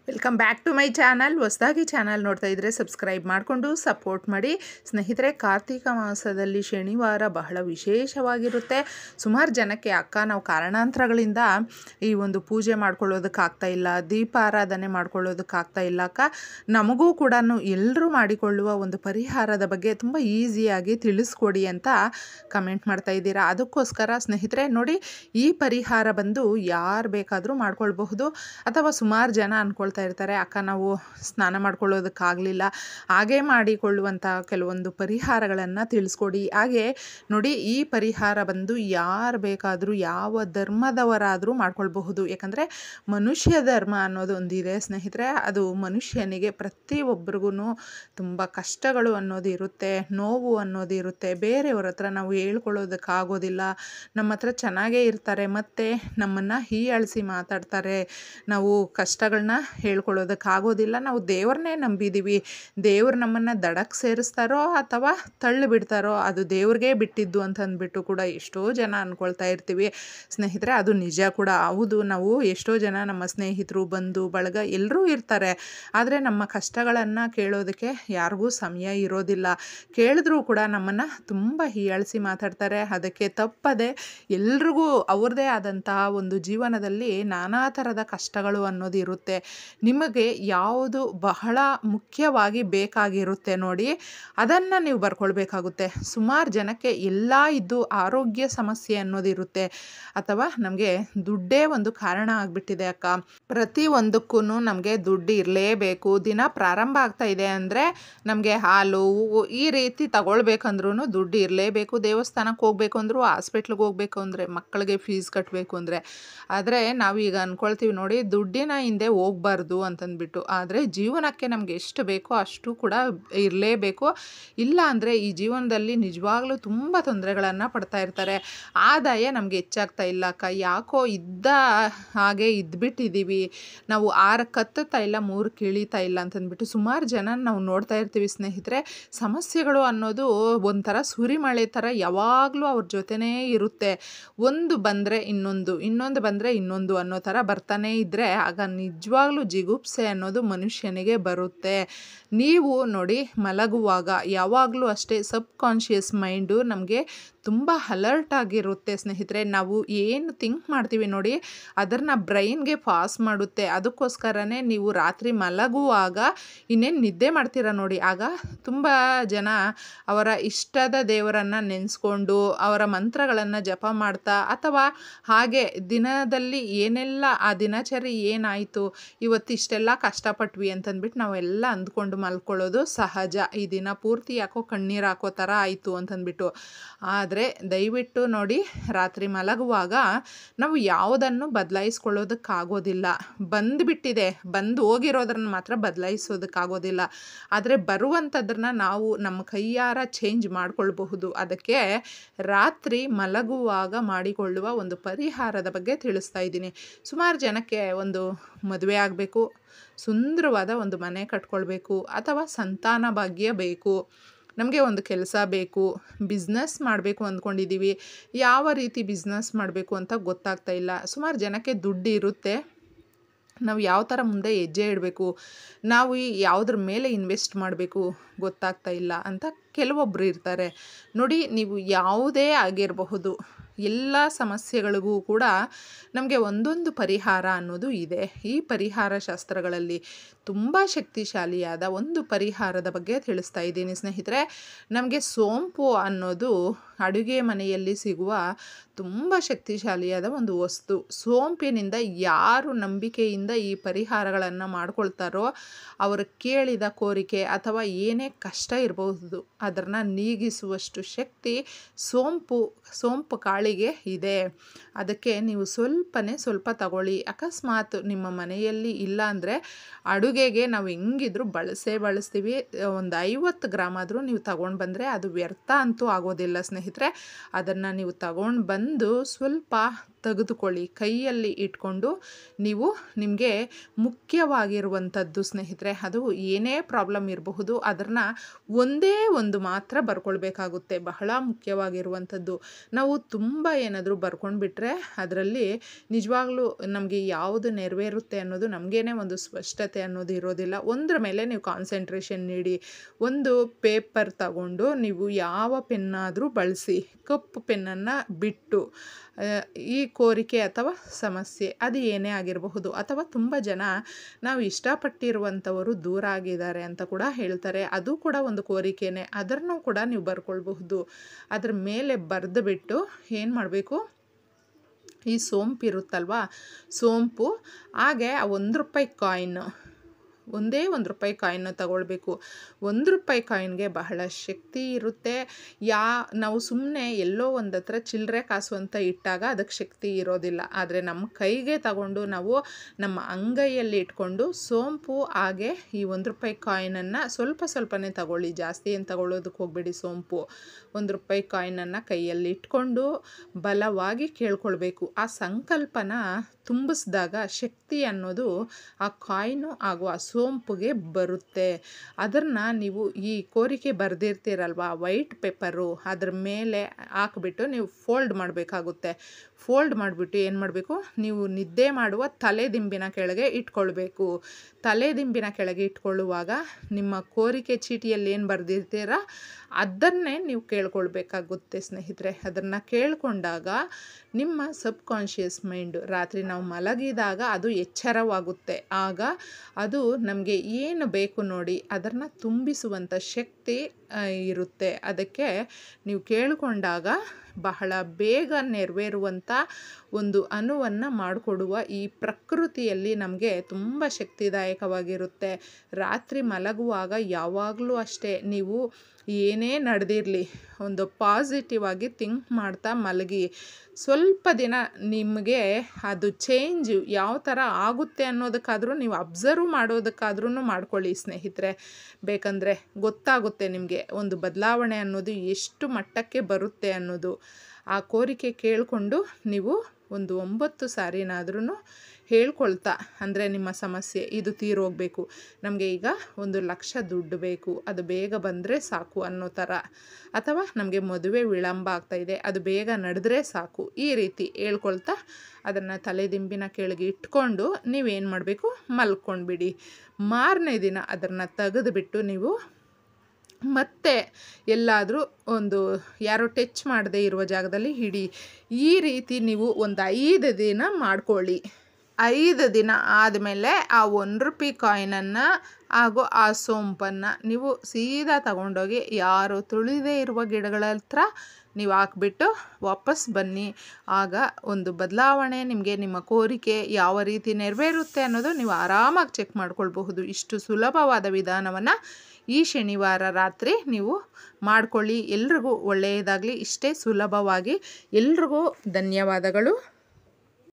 Welcome back to my channel. ಹೊಸದಾಗಿ channel ನೋಡ್ತಾ ಇದ್ದರೆ ಸಬ್ಸ್ಕ್ರೈಬ್ ಮಾಡಿಕೊಂಡು ಸಪೋರ್ಟ್ ಮಾಡಿ. ಸ್ನೇಹಿತರೆ, ಕಾರ್ತಿಕ ಮಾಸದಲ್ಲಿ ಶನಿವಾರ ಬಹಳ ವಿಶೇಷವಾಗಿರುತ್ತೆ. ಸುಮಾರು ಜನಕ್ಕೆ ನಾವು ಕಾರಣಾಂತರಗಳಿಂದ ಈ ಒಂದು ಪೂಜೆ ಮಾಡ್ಕೊಳ್ಳೋದಕ್ಕಾಗ್ತಾ ಇಲ್ಲ, ದೀಪಾರಾಧನೆ ಮಾಡ್ಕೊಳ್ಳೋದಕ್ಕಾಗ್ತಾ ಇಲ್ಲ ನಮಗೂ ಕೂಡ ಎಲ್ಲರೂ ಮಾಡಿಕೊಳ್ಳುವ ಒಂದು ಪರಿಹಾರದ ಬಗ್ಗೆ ತುಂಬ ಈಸಿಯಾಗಿ ತಿಳಿಸ್ಕೊಡಿ ಅಂತ ಕಮೆಂಟ್ ಮಾಡ್ತಾ ಇದ್ದೀರಾ. ಅದಕ್ಕೋಸ್ಕರ ಸ್ನೇಹಿತರೆ ನೋಡಿ, ಈ ಪರಿಹಾರ ಬಂದು ಯಾರು ಬೇಕಾದರೂ ಮಾಡ್ಕೊಳ್ಬಹುದು. ಅಥವಾ ಸುಮಾರು ಜನ ಅಂದ್ಕೊಳ್ತಾ ಇರ್ತಾರೆ, ನಾವು ಸ್ನಾನ ಮಾಡ್ಕೊಳ್ಳೋದಕ್ಕಾಗಲಿಲ್ಲ, ಹಾಗೆ ಮಾಡಿಕೊಳ್ಳುವಂಥ ಕೆಲವೊಂದು ಪರಿಹಾರಗಳನ್ನು ತಿಳಿಸ್ಕೊಡಿ. ಹಾಗೆ ನೋಡಿ, ಈ ಪರಿಹಾರ ಬಂದು ಯಾರು ಬೇಕಾದರೂ ಯಾವ ಧರ್ಮದವರಾದರೂ ಮಾಡ್ಕೊಳ್ಬಹುದು. ಯಾಕಂದರೆ ಮನುಷ್ಯ ಧರ್ಮ ಅನ್ನೋದು ಒಂದಿದೆ ಸ್ನೇಹಿತರೆ. ಅದು ಮನುಷ್ಯನಿಗೆ ಪ್ರತಿಯೊಬ್ಬರಿಗೂ ತುಂಬ ಕಷ್ಟಗಳು ಅನ್ನೋದು ಇರುತ್ತೆ, ನೋವು ಅನ್ನೋದು ಇರುತ್ತೆ. ಬೇರೆಯವ್ರ ಹತ್ರ ನಾವು ಹೇಳ್ಕೊಳ್ಳೋದಕ್ಕಾಗೋದಿಲ್ಲ. ನಮ್ಮ ಹತ್ರ ಚೆನ್ನಾಗೇ ಇರ್ತಾರೆ, ಮತ್ತು ನಮ್ಮನ್ನು ಹೀಯಾಳಿಸಿ ಮಾತಾಡ್ತಾರೆ. ನಾವು ಕಷ್ಟಗಳನ್ನ ಹೇಳ್ಕೊಳ್ಳೋದಕ್ಕಾಗೋದಿಲ್ಲ. ನಾವು ದೇವ್ರನ್ನೇ ನಂಬಿದ್ದೀವಿ, ದೇವ್ರು ನಮ್ಮನ್ನು ದಡಕ್ಕೆ ಸೇರಿಸ್ತಾರೋ ಅಥವಾ ತಳ್ಳಿ ಬಿಡ್ತಾರೋ ಅದು ದೇವ್ರಿಗೆ ಬಿಟ್ಟಿದ್ದು ಅಂತ ಅಂದ್ಬಿಟ್ಟು ಕೂಡ ಎಷ್ಟೋ ಜನ ಅಂದ್ಕೊಳ್ತಾ ಇರ್ತೀವಿ ಸ್ನೇಹಿತರೆ. ಅದು ನಿಜ ಕೂಡ ಹೌದು. ನಾವು ಎಷ್ಟೋ ಜನ, ನಮ್ಮ ಸ್ನೇಹಿತರು, ಬಂಧು ಬಳಗ ಎಲ್ಲರೂ ಇರ್ತಾರೆ. ಆದರೆ ನಮ್ಮ ಕಷ್ಟಗಳನ್ನು ಕೇಳೋದಕ್ಕೆ ಯಾರಿಗೂ ಸಮಯ ಇರೋದಿಲ್ಲ. ಕೇಳಿದ್ರೂ ಕೂಡ ನಮ್ಮನ್ನು ತುಂಬ ಹೀಯಾಳಿಸಿ ಮಾತಾಡ್ತಾರೆ. ಅದಕ್ಕೆ ತಪ್ಪದೆ ಎಲ್ರಿಗೂ ಅವ್ರದ್ದೇ ಆದಂತಹ ಒಂದು ಜೀವನದಲ್ಲಿ ನಾನಾ ಥರದ ಕಷ್ಟಗಳು ಅನ್ನೋದು ಇರುತ್ತೆ. ನಿಮಗೆ ಯಾವುದು ಬಹಳ ಮುಖ್ಯವಾಗಿ ಬೇಕಾಗಿರುತ್ತೆ ನೋಡಿ, ಅದನ್ನು ನೀವು ಬರ್ಕೊಳ್ಬೇಕಾಗುತ್ತೆ. ಸುಮಾರು ಜನಕ್ಕೆ ಎಲ್ಲ ಇದ್ದು ಆರೋಗ್ಯ ಸಮಸ್ಯೆ ಅನ್ನೋದಿರುತ್ತೆ, ಅಥವಾ ನಮಗೆ ದುಡ್ಡೇ ಒಂದು ಕಾರಣ ಆಗಿಬಿಟ್ಟಿದೆ ಪ್ರತಿಯೊಂದಕ್ಕೂ ನಮಗೆ ದುಡ್ಡು ಇರಲೇಬೇಕು. ದಿನ ಪ್ರಾರಂಭ ಆಗ್ತಾ ಇದೆ ಅಂದರೆ ನಮಗೆ ಹಾಲು, ಹೂವು ಈ ರೀತಿ ತಗೊಳ್ಬೇಕಂದ್ರೂ ದುಡ್ಡು ಇರಲೇಬೇಕು. ದೇವಸ್ಥಾನಕ್ಕೆ ಹೋಗ್ಬೇಕು ಅಂದರೂ, ಹಾಸ್ಪಿಟ್ಲಿಗೆ ಹೋಗ್ಬೇಕು ಅಂದರೆ, ಮಕ್ಕಳಿಗೆ ಫೀಸ್ ಕಟ್ಟಬೇಕು ಅಂದರೆ. ಆದರೆ ನಾವೀಗ ಅಂದ್ಕೊಳ್ತೀವಿ ನೋಡಿ, ದುಡ್ಡಿನ ಹಿಂದೆ ಹೋಗ್ಬಾರ್ದು ಅಂತಂದ್ಬಿಟ್ಟು. ಆದರೆ ಜೀವನಕ್ಕೆ ನಮಗೆ ಎಷ್ಟು ಬೇಕೋ ಅಷ್ಟು ಕೂಡ ಇರಲೇಬೇಕು. ಇಲ್ಲ ಅಂದರೆ ಈ ಜೀವನದಲ್ಲಿ ನಿಜವಾಗ್ಲೂ ತುಂಬ ತೊಂದರೆಗಳನ್ನು ಪಡ್ತಾ ಇರ್ತಾರೆ. ಆದಾಯ ನಮಗೆ ಹೆಚ್ಚಾಗ್ತಾ ಇಲ್ಲ ಯಾಕೋ ಇದ್ದ ಹಾಗೆ ಇದ್ಬಿಟ್ಟಿದ್ದೀವಿ. ನಾವು 6 ಕತ್ತುತ್ತಾ ಇಲ್ಲ, 3 ಕೀಳಿತಾ ಇಲ್ಲ ಅಂತಂದ್ಬಿಟ್ಟು ಸುಮಾರು ಜನ ನಾವು ನೋಡ್ತಾ ಇರ್ತೀವಿ ಸ್ನೇಹಿತರೆ. ಸಮಸ್ಯೆಗಳು ಅನ್ನೋದು ಒಂಥರ ಸುರಿಮಳೆ ಥರ ಯಾವಾಗಲೂ ಅವ್ರ ಜೊತೆನೇ ಇರುತ್ತೆ. ಒಂದು ಬಂದರೆ ಇನ್ನೊಂದು ಬಂದರೆ ಇನ್ನೊಂದು ಅನ್ನೋ ಥರ ಬರ್ತಾನೆ ಇದ್ದರೆ ಆಗ ನಿಜವಾಗ್ಲೂ ಜಿಗುಪ್ಸೆ ಅನ್ನೋದು ಮನುಷ್ಯನಿಗೆ ಬರುತ್ತೆ. ನೀವು ನೋಡಿ, ಮಲಗುವಾಗ ಯಾವಾಗಲೂ ಅಷ್ಟೇ ಸಬ್ ಕಾನ್ಷಿಯಸ್ ಮೈಂಡು ನಮಗೆ ತುಂಬ ಅಲರ್ಟ್ ಆಗಿರುತ್ತೆ ಸ್ನೇಹಿತರೆ. ನಾವು ಏನು ಥಿಂಕ್ ಮಾಡ್ತೀವಿ ನೋಡಿ, ಅದನ್ನು ಬ್ರೈನ್ಗೆ ಪಾಸ್ ಮಾಡುತ್ತೆ. ಅದಕ್ಕೋಸ್ಕರನೇ ನೀವು ರಾತ್ರಿ ಮಲಗುವಾಗ ಇನ್ನೇನು ನಿದ್ದೆ ಮಾಡ್ತೀರಾ ನೋಡಿ, ಆಗ ತುಂಬ ಜನ ಅವರ ಇಷ್ಟದ ದೇವರನ್ನು ನೆನೆಸ್ಕೊಂಡು ಅವರ ಮಂತ್ರಗಳನ್ನು ಜಪ ಮಾಡ್ತಾ, ಅಥವಾ ಹಾಗೆ ದಿನದಲ್ಲಿ ಏನೆಲ್ಲ ಆ ದಿನಚರಿ ಏನಾಯಿತು, ಇವತ್ತು ಇಷ್ಟೆಲ್ಲ ಕಷ್ಟಪಟ್ವಿ ಅಂತಂದ್ಬಿಟ್ಟು ನಾವೆಲ್ಲ ಅಂದ್ಕೊಂಡು ಮಲ್ಕೊಳ್ಳೋದು ಸಹಜ. ಈ ದಿನ ಪೂರ್ತಿ ಯಾಕೋ ಕಣ್ಣೀರು ಹಾಕೋ ಥರ ಆಯಿತು ಅಂತಂದ್ಬಿಟ್ಟು. ಆದರೆ ದಯವಿಟ್ಟು ನೋಡಿ, ರಾತ್ರಿ ಮಲಗುವಾಗ ನಾವು ಯಾವುದನ್ನು ಬದಲಾಯಿಸ್ಕೊಳ್ಳೋದಕ್ಕಾಗೋದಿಲ್ಲ. ಬಂದುಬಿಟ್ಟಿದೆ, ಬಂದು ಹೋಗಿರೋದ್ರನ್ನ ಮಾತ್ರ ಬದಲಾಯಿಸೋದಕ್ಕಾಗೋದಿಲ್ಲ. ಆದರೆ ಬರುವಂಥದ್ರನ್ನ ನಾವು ನಮ್ಮ ಕೈಯಾರ ಚೇಂಜ್ ಮಾಡ್ಕೊಳ್ಬಹುದು. ಅದಕ್ಕೆ ರಾತ್ರಿ ಮಲಗುವಾಗ ಮಾಡಿಕೊಳ್ಳುವ ಒಂದು ಪರಿಹಾರದ ಬಗ್ಗೆ ತಿಳಿಸ್ತಾ ಇದ್ದೀನಿ. ಸುಮಾರು ಜನಕ್ಕೆ ಒಂದು ಮದುವೆ ಆಗಬೇಕು, ಸುಂದರವಾದ ಒಂದು ಮನೆ ಕಟ್ಕೊಳ್ಬೇಕು, ಅಥವಾ ಸಂತಾನ ಭಾಗ್ಯ ಬೇಕು, ನಮಗೆ ಒಂದು ಕೆಲಸ ಬೇಕು, ಬಿಸ್ನೆಸ್ ಮಾಡಬೇಕು ಅಂದ್ಕೊಂಡಿದ್ದೀವಿ. ಯಾವ ರೀತಿ ಬಿಸ್ನೆಸ್ ಮಾಡಬೇಕು ಅಂತ ಗೊತ್ತಾಗ್ತಾ ಇಲ್ಲ. ಸುಮಾರು ಜನಕ್ಕೆ ದುಡ್ಡು ಇರುತ್ತೆ, ನಾವು ಯಾವ ಥರ ಮುಂದೆ ಹೆಜ್ಜೆ ಇಡಬೇಕು, ನಾವು ಯಾವುದ್ರ ಮೇಲೆ ಇನ್ವೆಸ್ಟ್ ಮಾಡಬೇಕು ಗೊತ್ತಾಗ್ತಾ ಇಲ್ಲ ಅಂತ ಕೆಲವೊಬ್ಬರು ಇರ್ತಾರೆ ನೋಡಿ. ನೀವು ಯಾವುದೇ ಆಗಿರಬಹುದು, ಎಲ್ಲ ಸಮಸ್ಯೆಗಳಿಗೂ ಕೂಡ ನಮಗೆ ಒಂದೊಂದು ಪರಿಹಾರ ಅನ್ನೋದು ಇದೆ. ಈ ಪರಿಹಾರ ಶಾಸ್ತ್ರಗಳಲ್ಲಿ ತುಂಬ ಶಕ್ತಿಶಾಲಿಯಾದ ಒಂದು ಪರಿಹಾರದ ಬಗ್ಗೆ ತಿಳಿಸ್ತಾ ಇದ್ದೀನಿ ಸ್ನೇಹಿತರೆ. ನಮಗೆ ಸೋಂಪು ಅನ್ನೋದು ಅಡುಗೆ ಮನೆಯಲ್ಲಿ ಸಿಗುವ ತುಂಬ ಶಕ್ತಿಶಾಲಿಯಾದ ಒಂದು ವಸ್ತು. ಸೋಂಪಿನಿಂದ ಯಾರು ನಂಬಿಕೆಯಿಂದ ಈ ಪರಿಹಾರಗಳನ್ನು ಮಾಡ್ಕೊಳ್ತಾರೋ ಅವರು ಕೇಳಿದ ಕೋರಿಕೆ ಅಥವಾ ಏನೇ ಕಷ್ಟ ಇರಬಹುದು ಅದನ್ನು ನೀಗಿಸುವಷ್ಟು ಶಕ್ತಿ ಸೋಂಪು ಕಾಳಿಗೆ ಇದೆ. ಅದಕ್ಕೆ ನೀವು ಸ್ವಲ್ಪ ತಗೊಳ್ಳಿ. ಅಕಸ್ಮಾತ್ ನಿಮ್ಮ ಮನೆಯಲ್ಲಿ ಇಲ್ಲ ಅಂದರೆ ಅಡುಗೆಗೆ ನಾವು ಹೆಂಗಿದ್ರು ಬಳಸ್ತೀವಿ. ಒಂದು 50 ಗ್ರಾಮ್ ಆದರೂ ನೀವು ತಗೊಂಡು ಬಂದರೆ ಅದು ವ್ಯರ್ಥ ಅಂತೂ ಆಗೋದಿಲ್ಲ ಸ್ನೇಹಿತರೆ. ಅದನ್ನು ನೀವು ತಗೊಂಡು ಬಂದು ಸ್ವಲ್ಪ ತೆಗೆದುಕೊಳ್ಳಿ, ಕೈಯಲ್ಲಿ ಇಟ್ಕೊಂಡು ನೀವು ನಿಮಗೆ ಮುಖ್ಯವಾಗಿರುವಂಥದ್ದು ಸ್ನೇಹಿತರೆ, ಅದು ಏನೇ ಪ್ರಾಬ್ಲಮ್ ಇರಬಹುದು ಅದನ್ನು ಒಂದೇ ಒಂದು ಮಾತ್ರ ಬರ್ಕೊಳ್ಬೇಕಾಗುತ್ತೆ. ಬಹಳ ಮುಖ್ಯವಾಗಿರುವಂಥದ್ದು. ನಾವು ತುಂಬ ಏನಾದರೂ ಬರ್ಕೊಂಡ್ಬಿಟ್ರೆ ಅದರಲ್ಲಿ ನಿಜವಾಗ್ಲೂ ನಮಗೆ ಯಾವುದು ನೆರವೇರುತ್ತೆ ಅನ್ನೋದು ನಮಗೇನೆ ಒಂದು ಸ್ಪಷ್ಟತೆ ಅನ್ನೋದು ಇರೋದಿಲ್ಲ. ಒಂದರ ಮೇಲೆ ನೀವು ಕಾನ್ಸಂಟ್ರೇಷನ್ ನೀಡಿ. ಒಂದು ಪೇಪರ್ ತಗೊಂಡು ನೀವು ಯಾವ ಪೆನ್ನಾದರೂ ಬಳಸಿ, ಕಪ್ಪು ಪೆನ್ನನ್ನು ಬಿಟ್ಟು ಈ ಕೋರಿಕೆ ಅಥವಾ ಸಮಸ್ಯೆ ಅದು ಏನೇ ಆಗಿರಬಹುದು, ಅಥವಾ ತುಂಬ ಜನ ನಾವು ಇಷ್ಟಪಟ್ಟಿರುವಂಥವರು ದೂರ ಆಗಿದ್ದಾರೆ ಅಂತ ಕೂಡ ಹೇಳ್ತಾರೆ, ಅದು ಕೂಡ ಒಂದು ಕೋರಿಕೆನೇ. ಅದನ್ನು ಕೂಡ ನೀವು ಬರ್ಕೊಳ್ಬಹುದು. ಅದ್ರ ಮೇಲೆ ಬರೆದು ಬಿಟ್ಟು ಏನು ಮಾಡಬೇಕು, ಈ ಸೋಂಪು ಇರುತ್ತಲ್ವ, ಸೋಂಪು ಹಾಗೆ ಆ ₹1 ಕಾಯಿನ್, ಒಂದೇ ₹1 ಕಾಯಿನ್ನ ತಗೊಳ್ಬೇಕು. ₹1 ಕಾಯಿನ್ಗೆ ಬಹಳ ಶಕ್ತಿ ಇರುತ್ತೆ. ನಾವು ಸುಮ್ಮನೆ ಎಲ್ಲೋ ಒಂದು ಹತ್ರ ಚಿಲ್ಲರೆ ಕಾಸು ಅಂತ ಇಟ್ಟಾಗ ಅದಕ್ಕೆ ಶಕ್ತಿ ಇರೋದಿಲ್ಲ. ಆದರೆ ನಮ್ಮ ಕೈಗೆ ತಗೊಂಡು ನಾವು ನಮ್ಮ ಅಂಗೈಯಲ್ಲಿ ಇಟ್ಕೊಂಡು ಸೋಂಪು ಹಾಗೆ ಈ ₹1 ಕಾಯಿನನ್ನು ಸ್ವಲ್ಪ ಸ್ವಲ್ಪನೇ ತಗೊಳ್ಳಿ, ಜಾಸ್ತಿ ಏನು ತಗೊಳ್ಳೋದಕ್ಕೆ ಹೋಗಬೇಡಿ. ಸೋಂಪು ₹1 ಕಾಯಿನನ್ನು ಕೈಯಲ್ಲಿ ಇಟ್ಕೊಂಡು ಬಲವಾಗಿ ಕೇಳ್ಕೊಳ್ಬೇಕು. ಆ ಸಂಕಲ್ಪನ ತುಂಬಿಸಿದಾಗ ಶಕ್ತಿ ಅನ್ನೋದು ಆ ಕಾಯಿನು ಹಾಗೂ ಆ ಸೋಂಪುಗೆ ಬರುತ್ತೆ. ಅದನ್ನು ನೀವು ಈ ಕೋರಿಕೆ ಬರೆದಿರ್ತೀರಲ್ವ, ವೈಟ್ ಪೇಪರು ಅದ್ರ ಮೇಲೆ ಹಾಕ್ಬಿಟ್ಟು ನೀವು ಫೋಲ್ಡ್ ಮಾಡಬೇಕಾಗುತ್ತೆ. ಫೋಲ್ಡ್ ಮಾಡಿಬಿಟ್ಟು ಏನು ಮಾಡಬೇಕು, ನೀವು ನಿದ್ದೆ ಮಾಡುವ ತಲೆದಿಂಬಿನ ಕೆಳಗೆ ಇಟ್ಕೊಳ್ಬೇಕು. ತಲೆದಿಂಬಿನ ಕೆಳಗೆ ಇಟ್ಕೊಳ್ಳುವಾಗ ನಿಮ್ಮ ಕೋರಿಕೆ ಚೀಟಿಯಲ್ಲಿ ಏನು ಬರೆದಿರ್ತೀರ ಅದನ್ನೇ ನೀವು ಕೇಳ್ಕೊಳ್ಬೇಕಾಗುತ್ತೆ ಸ್ನೇಹಿತರೆ. ಅದನ್ನು ಕೇಳ್ಕೊಂಡಾಗ ನಿಮ್ಮ ಸಬ್ ಕಾನ್ಷಿಯಸ್ ಮೈಂಡು ರಾತ್ರಿ ನಾವು ಮಲಗಿದಾಗ ಅದು ಎಚ್ಚರವಾಗುತ್ತೆ. ಆಗ ಅದು ನಮಗೆ ಏನು ಬೇಕು ನೋಡಿ ಅದನ್ನು ತುಂಬಿಸುವಂಥ ಶಕ್ತಿ ಇರುತ್ತೆ. ಅದಕ್ಕೆ ನೀವು ಕೇಳಿಕೊಂಡಾಗ ಬಹಳ ಬೇಗ ನೆರವೇರುವಂಥ ಒಂದು ಅನುವನ್ನು ಮಾಡಿಕೊಡುವ ಈ ಪ್ರಕೃತಿಯಲ್ಲಿ ನಮಗೆ ತುಂಬ ಶಕ್ತಿದಾಯಕವಾಗಿರುತ್ತೆ. ರಾತ್ರಿ ಮಲಗುವಾಗ ಯಾವಾಗಲೂ ಅಷ್ಟೇ, ನೀವು ಏನೇ ನಡೆದಿರಲಿ ಒಂದು ಪಾಸಿಟಿವ್ ಆಗಿ ಥಿಂಕ್ ಮಾಡ್ತಾ ಮಲಗಿ. ಸ್ವಲ್ಪ ದಿನ ನಿಮಗೆ ಅದು ಚೇಂಜ್ ಯಾವ ಥರ ಆಗುತ್ತೆ ಅನ್ನೋದಕ್ಕಾದರೂ ನೀವು ಅಬ್ಸರ್ವ್ ಮಾಡೋದಕ್ಕಾದ್ರೂ ಮಾಡ್ಕೊಳ್ಳಿ ಸ್ನೇಹಿತರೆ. ಬೇಕಂದರೆ ಗೊತ್ತಾಗುತ್ತೆ ನಿಮಗೆ ಒಂದು ಬದಲಾವಣೆ ಅನ್ನೋದು ಎಷ್ಟು ಮಟ್ಟಕ್ಕೆ ಬರುತ್ತೆ ಅನ್ನೋದು. ಆ ಕೋರಿಕೆ ಕೇಳಿಕೊಂಡು ನೀವು ಒಂದು 9 ಸಾರಿನಾದ್ರೂ ಹೇಳ್ಕೊಳ್ತಾ, ಅಂದರೆ ನಿಮ್ಮ ಸಮಸ್ಯೆ ಇದು ತೀರೋಗಬೇಕು, ನಮಗೆ ಈಗ 1,00,000 ದುಡ್ಡು ಬೇಕು, ಅದು ಬೇಗ ಬಂದರೆ ಸಾಕು ಅನ್ನೋ ಥರ, ಅಥವಾ ನಮಗೆ ಮದುವೆ ವಿಳಂಬ ಆಗ್ತಾಯಿದೆ ಅದು ಬೇಗ ನಡೆದ್ರೆ ಸಾಕು, ಈ ರೀತಿ ಹೇಳ್ಕೊಳ್ತಾ ಅದನ್ನು ತಲೆದಿಂಬಿನ ಕೆಳಗೆ ಇಟ್ಕೊಂಡು ನೀವೇನು ಮಾಡಬೇಕು, ಮಲ್ಕೊಂಡ್ಬಿಡಿ. ಮಾರನೇ ದಿನ ಅದನ್ನು ತೆಗೆದುಬಿಟ್ಟು ನೀವು ಮತ್ತೆ ಎಲ್ಲಾದರೂ ಒಂದು ಯಾರೋ ಟಚ್ ಮಾಡದೇ ಇರುವ ಜಾಗದಲ್ಲಿ ಇಡಿ. ಈ ರೀತಿ ನೀವು ಒಂದು 5 ದಿನ ಮಾಡ್ಕೊಳ್ಳಿ. 5 ದಿನ ಆದಮೇಲೆ ಆ ₹1 ಕಾಯಿನನ್ನು ಹಾಗೂ ಆ ಸೋಂಪನ್ನು ನೀವು ಸೀದಾ ತಗೊಂಡೋಗಿ ಯಾರು ತುಳಿದೇ ಇರುವ ಗಿಡಗಳ ಹತ್ರ ನೀವು ಹಾಕ್ಬಿಟ್ಟು ವಾಪಸ್ ಬನ್ನಿ. ಆಗ ಒಂದು ಬದಲಾವಣೆ ನಿಮಗೆ, ನಿಮ್ಮ ಕೋರಿಕೆ ಯಾವ ರೀತಿ ನೆರವೇರುತ್ತೆ ಅನ್ನೋದು ನೀವು ಆರಾಮಾಗಿ ಚೆಕ್ ಮಾಡ್ಕೊಳ್ಬಹುದು. ಇಷ್ಟು ಸುಲಭವಾದ ವಿಧಾನವನ್ನು ಈ ಶನಿವಾರ ರಾತ್ರಿ ನೀವು ಮಾಡ್ಕೊಳ್ಳಿ. ಎಲ್ರಿಗೂ ಒಳ್ಳೆಯದಾಗಲಿ. ಇಷ್ಟೇ ಸುಲಭವಾಗಿ. ಎಲ್ರಿಗೂ ಧನ್ಯವಾದಗಳು.